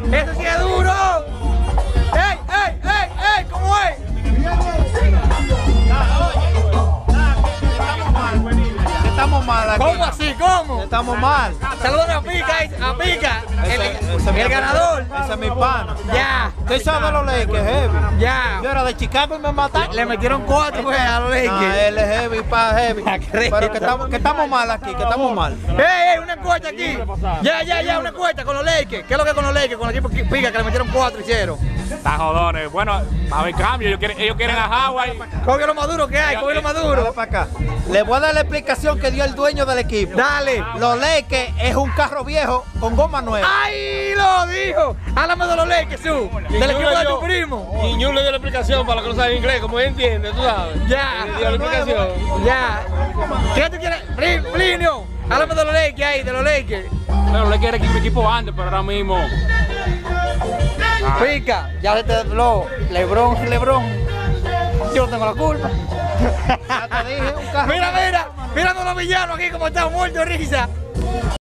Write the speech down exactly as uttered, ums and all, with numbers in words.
¡Eso sí es duro! ¡Ey, ey, ey, ey! ¿Cómo es? Estamos mal aquí. ¿Cómo así? ¿Cómo? Estamos mal. Saludos a Pica, a Pica, el, Ese- ese es mi- el ganador. Ese es mi pana. Ya, ¿Usted sabe los Lakers, heavy? ya. Yo era de Chicago y me mataron. Le metieron cuatro pues, a los Ah, Lakers. él es heavy, pa, heavy. Pero que estamos, que estamos mal aquí, que estamos mal. ¡Ey, ey! Una encuesta aquí. Ya, ya, ya, una encuesta con los Lakers. ¿Qué es lo que es con los Lakers? Con el equipo Pica que le metieron cuatro y cero. Está jodones. Bueno, a ver cambio. Ellos quieren, ellos quieren a Howard. Coge lo más duro que hay, coge lo más Dale duro. para acá. Le voy a dar la explicación que dio el dueño del equipo. Dale. Los Lakers es un carro viejo con goma nueva. ¡Ay, lo dijo! Háblame de los Lakers, su. Del equipo de tu primo. Y Ñu le dio la explicación para los que no saben inglés, como él entiende, tú sabes. Ya. Le dio la explicación. Ya. ¿Qué tú quieres? Pli- Plinio, háblame de los Lakers ahí, de los Lakers. Bueno, le quiere equipo, equipo antes, pero ahora mismo. Pica, ya se te habló. Lebron, Lebron. Yo no tengo la culpa. Ya te dije, un carro Mira, mira, mira a los villanos aquí como están muertos de risa.